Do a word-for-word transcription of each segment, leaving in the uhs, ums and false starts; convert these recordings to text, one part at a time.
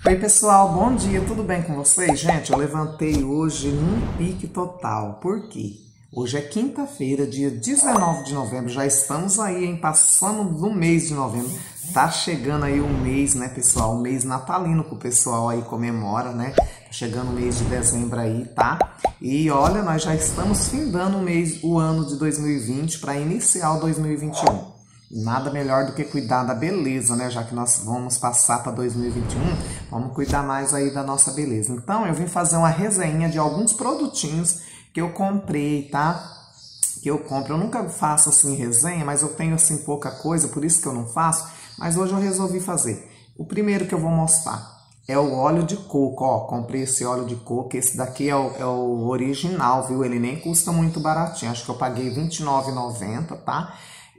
Oi pessoal, bom dia, tudo bem com vocês? Gente, eu levantei hoje num pique total, por quê? Hoje é quinta-feira, dia dezenove de novembro, já estamos aí, hein, passando do mês de novembro, tá chegando aí o mês, né pessoal, o mês natalino que o pessoal aí comemora, né? Chegando o mês de dezembro aí, tá? E olha, nós já estamos findando o mês, o ano de dois mil e vinte para iniciar o dois mil e vinte e um. Nada melhor do que cuidar da beleza, né? Já que nós vamos passar para dois mil e vinte e um, vamos cuidar mais aí da nossa beleza. Então, eu vim fazer uma resenha de alguns produtinhos que eu comprei, tá? Que eu compro. Eu nunca faço assim resenha, mas eu tenho assim pouca coisa, por isso que eu não faço. Mas hoje eu resolvi fazer. O primeiro que eu vou mostrar é o óleo de coco, ó. Comprei esse óleo de coco, esse daqui é o, é o original, viu? Ele nem custa muito baratinho, acho que eu paguei vinte e nove reais e noventa centavos, tá?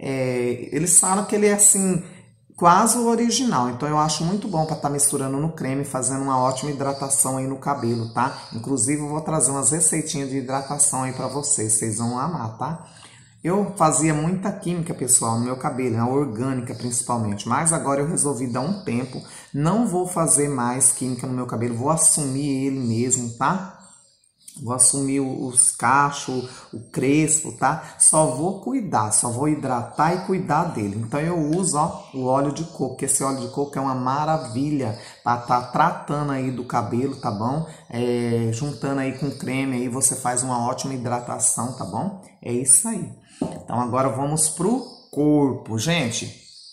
É, eles falam que ele é assim, quase o original, então eu acho muito bom para estar tá misturando no creme, fazendo uma ótima hidratação aí no cabelo, tá? Inclusive eu vou trazer umas receitinhas de hidratação aí para vocês, vocês vão amar, tá? Eu fazia muita química, pessoal, no meu cabelo, na orgânica principalmente, mas agora eu resolvi dar um tempo, não vou fazer mais química no meu cabelo, vou assumir ele mesmo, tá? Vou assumir os cachos, o crespo, tá? Só vou cuidar, só vou hidratar e cuidar dele. Então eu uso, ó, o óleo de coco, que esse óleo de coco é uma maravilha para tá tratando aí do cabelo, tá bom? É, juntando aí com creme aí você faz uma ótima hidratação, tá bom? É isso aí. Então agora vamos pro corpo, gente.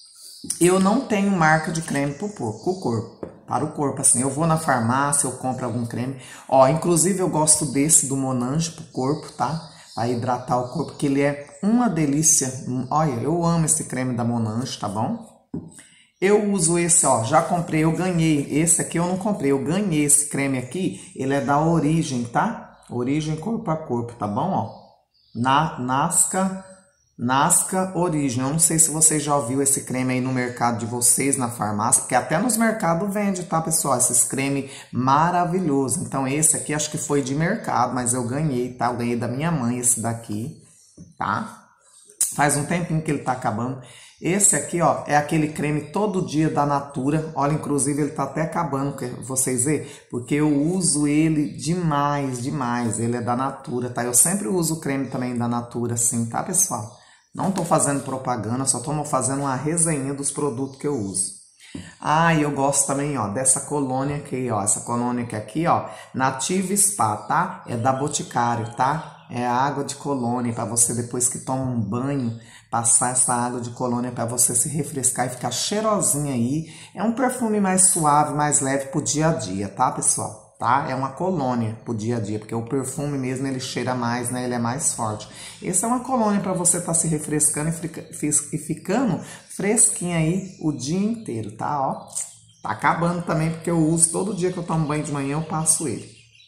Eu não tenho marca de creme pro corpo. Para o corpo, assim, eu vou na farmácia, eu compro algum creme. Ó, inclusive eu gosto desse do Monange pro corpo, tá? Para hidratar o corpo, que ele é uma delícia. Olha, eu amo esse creme da Monange, tá bom? Eu uso esse, ó, já comprei, eu ganhei. Esse aqui eu não comprei, eu ganhei esse creme aqui. Ele é da Origem, tá? Origem Corpo a Corpo, tá bom? Ó, na Nasca... Nasca Origem, eu não sei se vocês já ouviram esse creme aí no mercado de vocês, na farmácia, porque até nos mercados vende, tá, pessoal? Esses creme maravilhoso. Então esse aqui acho que foi de mercado, mas eu ganhei, tá? Eu ganhei da minha mãe esse daqui, tá? Faz um tempinho que ele tá acabando. Esse aqui, ó, é aquele creme todo dia da Natura. Olha, inclusive ele tá até acabando, vocês verem, porque eu uso ele demais, demais. Ele é da Natura, tá? Eu sempre uso o creme também da Natura, assim, tá, pessoal? Não tô fazendo propaganda, só tô fazendo uma resenha dos produtos que eu uso. Ah, e eu gosto também, ó, dessa colônia aqui, ó. Essa colônia que aqui, ó, Native Spa, tá? É da Boticário, tá? É água de colônia para você, depois que toma um banho, passar essa água de colônia para você se refrescar e ficar cheirosinha aí. É um perfume mais suave, mais leve pro dia a dia, tá, pessoal? Tá? É uma colônia pro dia a dia, porque o perfume mesmo ele cheira mais, né? Ele é mais forte. Essa é uma colônia para você estar tá se refrescando e, fica, e ficando fresquinha aí o dia inteiro, tá? Ó, tá acabando também, porque eu uso todo dia que eu tomo banho de manhã, eu passo ele.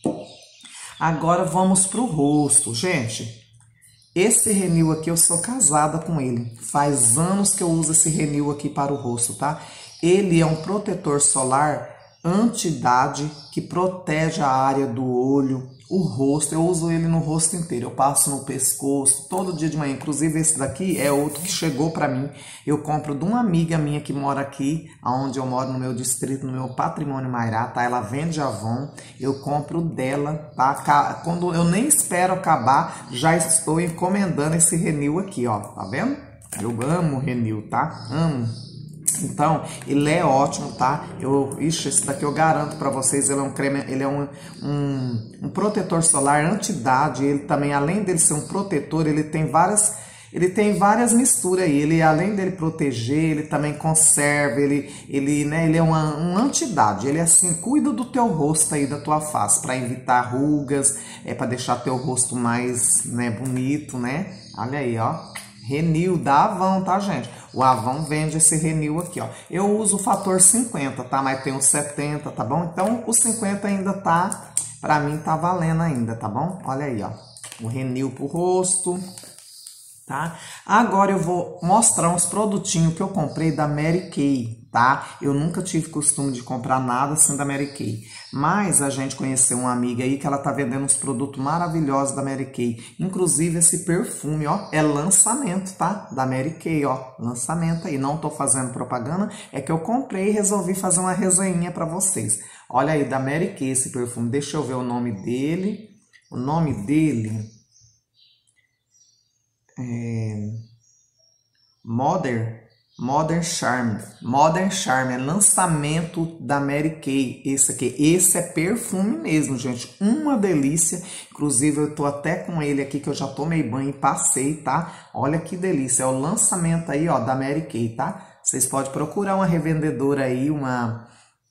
Agora vamos pro rosto, gente. Esse Renil aqui, eu sou casada com ele. Faz anos que eu uso esse Renil aqui para o rosto, tá? Ele é um protetor solar anti-idade que protege a área do olho, o rosto. Eu uso ele no rosto inteiro. Eu passo no pescoço todo dia de manhã. Inclusive esse daqui é outro que chegou para mim. Eu compro de uma amiga minha que mora aqui, onde eu moro no meu distrito, no meu Patrimônio Mairá, tá? Ela vende Avon. Eu compro dela, tá? Quando eu nem espero acabar, já estou encomendando esse Renil aqui, ó. Tá vendo? Eu amo o Renil, tá? Amo. Então, ele é ótimo, tá? Eu, ixi, esse daqui eu garanto para vocês, ele é um creme, ele é um, um, um protetor solar anti-idade. Ele também, além dele ser um protetor, ele tem várias, ele tem várias misturas aí. Ele, além dele proteger, ele também conserva, ele, ele, né, ele é uma, um anti-idade. Ele, assim, cuida do teu rosto aí, da tua face, para evitar rugas, é para deixar teu rosto mais, né, bonito, né? Olha aí, ó. Renil da Avon, tá, gente? O Avon vende esse Renil aqui, ó. Eu uso o fator cinquenta, tá? Mas tem o setenta, tá bom? Então, o cinquenta ainda tá, pra mim, tá valendo ainda, tá bom? Olha aí, ó. O Renil pro rosto. tá? Agora eu vou mostrar uns produtinhos que eu comprei da Mary Kay, tá? Eu nunca tive costume de comprar nada assim da Mary Kay, mas a gente conheceu uma amiga aí que ela tá vendendo uns produtos maravilhosos da Mary Kay, inclusive esse perfume, ó, é lançamento, tá? Da Mary Kay, ó, lançamento aí, não tô fazendo propaganda, é que eu comprei e resolvi fazer uma resenha pra vocês. Olha aí, da Mary Kay esse perfume, deixa eu ver o nome dele, o nome dele... É, Modern, Modern Charm, Modern Charm, é lançamento da Mary Kay, esse aqui, esse é perfume mesmo, gente, uma delícia, inclusive eu tô até com ele aqui, que eu já tomei banho e passei, tá? Olha que delícia, é o lançamento aí, ó, da Mary Kay, tá? Vocês podem procurar uma revendedora aí, uma...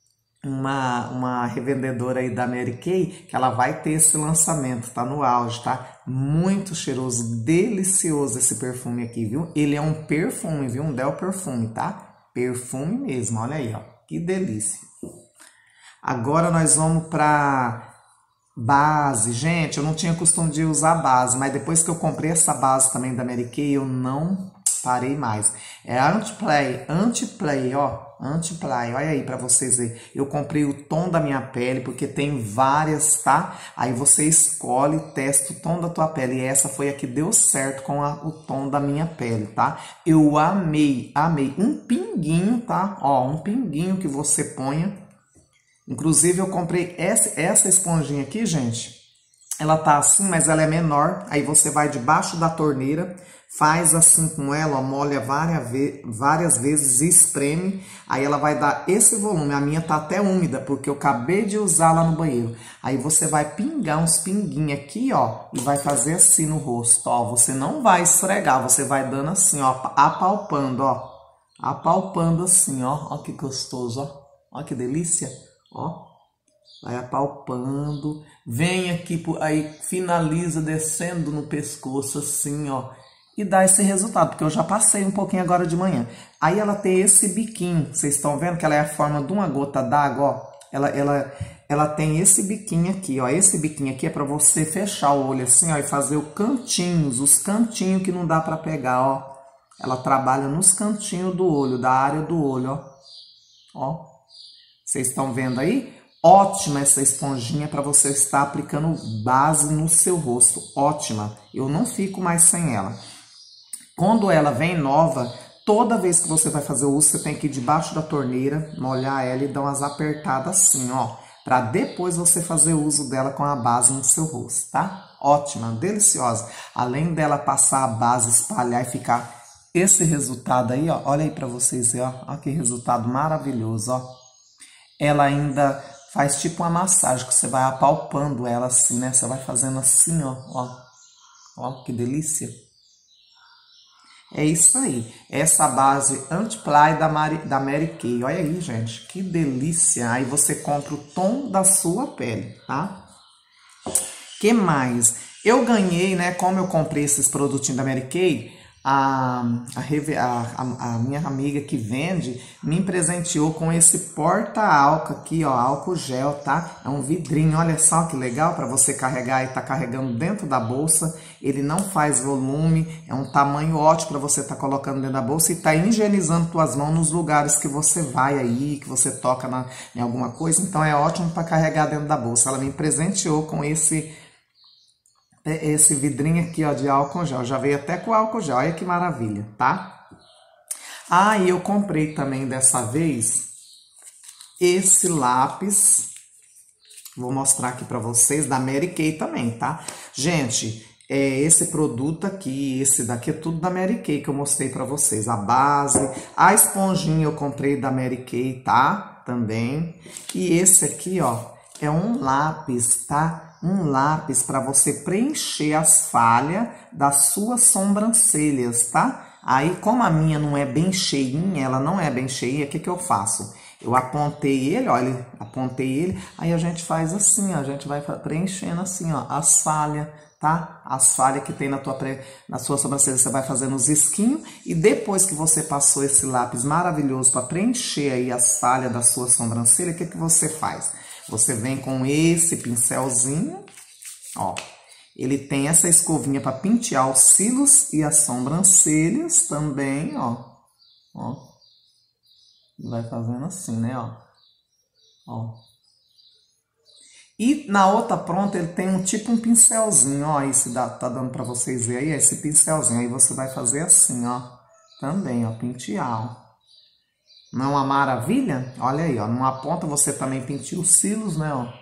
Uma, uma revendedora aí da Mary Kay, que ela vai ter esse lançamento, tá no auge, tá? Muito cheiroso, delicioso esse perfume aqui, viu? Ele é um perfume, viu? Um Del Perfume, tá? Perfume mesmo, olha aí, ó. Que delícia. Agora nós vamos pra base. Gente, eu não tinha costume de usar base, mas depois que eu comprei essa base também da Mary Kay, eu não parei mais. É Anti-Play, Anti-Play, ó. Anti-Play, olha aí pra vocês verem. Eu comprei o tom da minha pele, porque tem várias, tá? Aí você escolhe, testa o tom da tua pele. E essa foi a que deu certo com a, o tom da minha pele, tá? Eu amei, amei. Um pinguinho, tá? Ó, um pinguinho que você ponha. Inclusive, eu comprei essa, essa esponjinha aqui, gente. Ela tá assim, mas ela é menor. Aí você vai debaixo da torneira, faz assim com ela, ó, molha várias, ve várias vezes e espreme. Aí ela vai dar esse volume. A minha tá até úmida, porque eu acabei de usar lá no banheiro. Aí você vai pingar uns pinguinhos aqui, ó, e vai fazer assim no rosto, ó. Você não vai esfregar, você vai dando assim, ó, apalpando, ó. Apalpando assim, ó. Ó que gostoso, ó. Ó que delícia, ó. Vai apalpando, vem aqui, aí finaliza descendo no pescoço assim, ó. E dá esse resultado, porque eu já passei um pouquinho agora de manhã. Aí ela tem esse biquinho, vocês estão vendo que ela é a forma de uma gota d'água, ó. Ela, ela, ela tem esse biquinho aqui, ó. Esse biquinho aqui é para você fechar o olho assim, ó, e fazer os cantinhos, os cantinhos que não dá para pegar, ó. Ela trabalha nos cantinhos do olho, da área do olho, ó. Ó. Vocês estão vendo aí? Ótima essa esponjinha para você estar aplicando base no seu rosto. Ótima. Eu não fico mais sem ela. Quando ela vem nova, toda vez que você vai fazer o uso, você tem que ir debaixo da torneira, molhar ela e dar umas apertadas assim, ó. Para depois você fazer o uso dela com a base no seu rosto, tá? Ótima, deliciosa. Além dela passar a base, espalhar e ficar esse resultado aí, ó. Olha aí para vocês verem, ó. Olha que resultado maravilhoso, ó. Ela ainda... faz tipo uma massagem, que você vai apalpando ela assim, né? Você vai fazendo assim, ó. Ó, ó que delícia. É isso aí. Essa base Anti-Play da, da Mary Kay. Olha aí, gente. Que delícia. Aí você compra o tom da sua pele, tá? Que mais? Eu ganhei, né? Como eu comprei esses produtinhos da Mary Kay... A, a, a, a minha amiga que vende me presenteou com esse porta-álcool aqui, ó, álcool gel, tá? É um vidrinho, olha só que legal para você carregar e tá carregando dentro da bolsa. Ele não faz volume, é um tamanho ótimo para você tá colocando dentro da bolsa e tá higienizando tuas mãos nos lugares que você vai aí, que você toca na, em alguma coisa. Então é ótimo para carregar dentro da bolsa. Ela me presenteou com esse Esse vidrinho aqui, ó, de álcool gel. Já veio até com álcool gel. Olha que maravilha, tá? Ah, e eu comprei também dessa vez esse lápis. Vou mostrar aqui pra vocês, da Mary Kay também, tá? Gente, é esse produto aqui, esse daqui é tudo da Mary Kay que eu mostrei pra vocês. A base, a esponjinha eu comprei da Mary Kay, tá? Também. E esse aqui, ó, é um lápis, tá? Um lápis para você preencher as falhas das suas sobrancelhas, tá? Aí, como a minha não é bem cheinha, ela não é bem cheia, o que que eu faço? Eu apontei ele, olha, apontei ele, aí a gente faz assim, ó, a gente vai preenchendo assim, ó, as falhas, tá? As falhas que tem na, tua, na sua sobrancelha, você vai fazendo os risquinhos, e depois que você passou esse lápis maravilhoso para preencher aí as falhas da sua sobrancelha, o que que você faz? Você vem com esse pincelzinho, ó, Ele tem essa escovinha para pentear os cílios e as sobrancelhas também, ó. Ó. Vai fazendo assim, né, ó. Ó. E na outra pronta ele tem um tipo um pincelzinho, ó. Esse dá, tá dando para vocês verem aí, esse pincelzinho. Aí você vai fazer assim, ó. Também, ó, pentear, ó. Não é uma maravilha? Olha aí, ó. Numa ponta você também penteia os cílios, né, ó.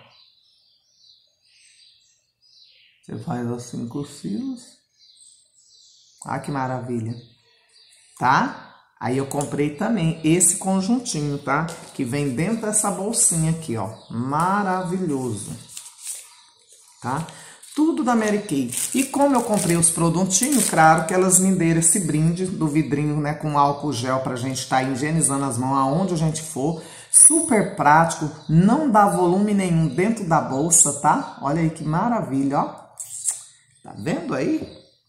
Você faz assim com os cílios. Ah, que maravilha. Tá? Aí eu comprei também esse conjuntinho, tá? Que vem dentro dessa bolsinha aqui, ó. Maravilhoso. Tá? Tudo da Mary Kay. E como eu comprei os produtinhos, claro que elas me deram esse brinde do vidrinho, né? Com álcool gel pra gente estar tá higienizando as mãos aonde a gente for. Super prático, não dá volume nenhum dentro da bolsa, tá? Olha aí que maravilha, ó. Tá vendo aí?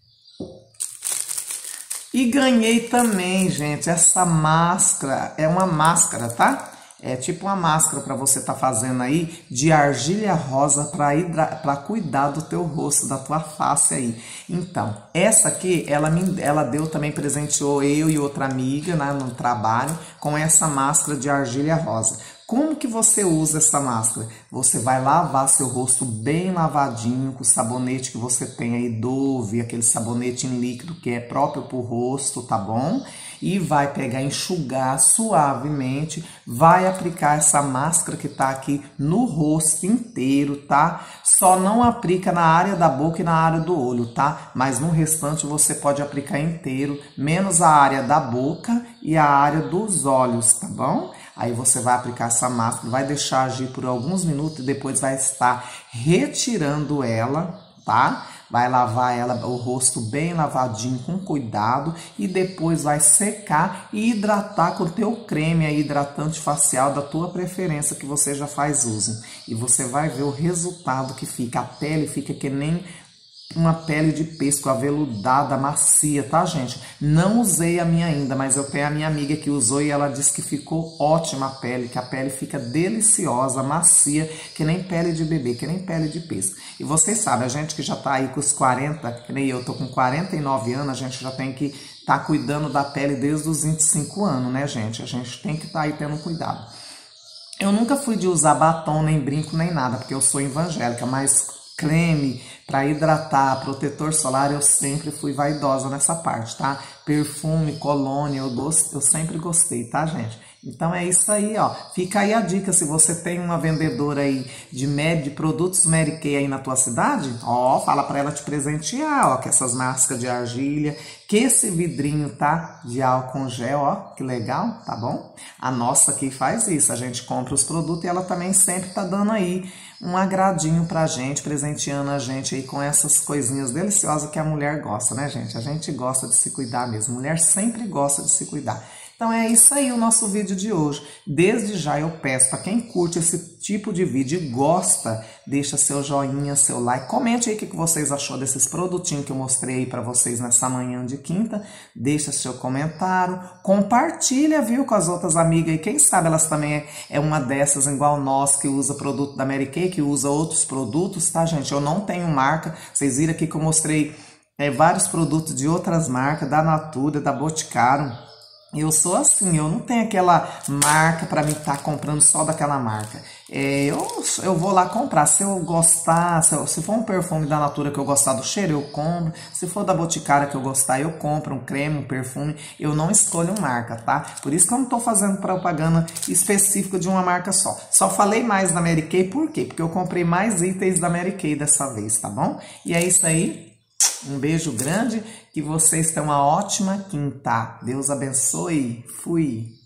E ganhei também, gente, essa máscara. É uma máscara, tá? É tipo uma máscara para você tá fazendo aí de argila rosa para cuidar do teu rosto, da tua face aí. Então, essa aqui, ela, me, ela deu também, presenteou eu e outra amiga, né, no trabalho, com essa máscara de argila rosa. Como que você usa essa máscara? Você vai lavar seu rosto bem lavadinho com o sabonete que você tem aí, Dove, aquele sabonete em líquido que é próprio para o rosto, tá bom? E vai pegar, enxugar suavemente, vai aplicar essa máscara que tá aqui no rosto inteiro, tá? Só não aplica na área da boca e na área do olho, tá? Mas no restante você pode aplicar inteiro, menos a área da boca e a área dos olhos, tá bom? Aí você vai aplicar essa máscara, vai deixar agir por alguns minutos e depois vai estar retirando ela, tá? Vai lavar ela, o rosto bem lavadinho, com cuidado, e depois vai secar e hidratar com o teu creme aí, hidratante facial da tua preferência que você já faz uso. E você vai ver o resultado que fica. A pele fica que nem uma pele de pesco aveludada, macia, tá, gente? Não usei a minha ainda, mas eu tenho a minha amiga que usou e ela disse que ficou ótima a pele, que a pele fica deliciosa, macia, que nem pele de bebê, que nem pele de pesco. E vocês sabem, a gente que já tá aí com os quarenta, que nem eu, tô com quarenta e nove anos, a gente já tem que tá cuidando da pele desde os vinte e cinco anos, né, gente? A gente tem que tá aí tendo cuidado. Eu nunca fui de usar batom, nem brinco, nem nada, porque eu sou evangélica, mas creme para hidratar, protetor solar, eu sempre fui vaidosa nessa parte, tá? Perfume, colônia, eu, gost... eu sempre gostei, tá, gente? Então é isso aí, ó. Fica aí a dica, se você tem uma vendedora aí de, de produtos Mary Kay aí na tua cidade, ó, fala para ela te presentear, ó, que essas máscaras de argila, que esse vidrinho, tá? De álcool gel, ó, que legal, tá bom? A nossa aqui faz isso, a gente compra os produtos e ela também sempre tá dando aí um agradinho pra gente, presenteando a gente aí com essas coisinhas deliciosas que a mulher gosta, né, gente? A gente gosta de se cuidar mesmo, mulher sempre gosta de se cuidar. Então é isso aí o nosso vídeo de hoje. Desde já eu peço para quem curte esse tipo de vídeo e gosta, deixa seu joinha, seu like, comente aí o que vocês achou desses produtinhos que eu mostrei aí para vocês nessa manhã de quinta, deixa seu comentário, compartilha, viu, com as outras amigas e quem sabe elas também é, é uma dessas igual nós que usa produto da Mary Kay, que usa outros produtos, tá, gente? Eu não tenho marca, vocês viram aqui que eu mostrei é, vários produtos de outras marcas, da Natura, da Boticário. Eu sou assim, eu não tenho aquela marca para mim estar tá comprando só daquela marca. É, eu, eu vou lá comprar, se eu gostar, se, eu, se for um perfume da Natura que eu gostar do cheiro, eu compro. Se for da Boticário que eu gostar, eu compro um creme, um perfume. Eu não escolho marca, tá? Por isso que eu não tô fazendo propaganda específica de uma marca só. Só falei mais da Mary Kay, por quê? Porque eu comprei mais itens da Mary Kay dessa vez, tá bom? E é isso aí. Um beijo grande, que vocês tenham uma ótima quinta. Deus abençoe. Fui.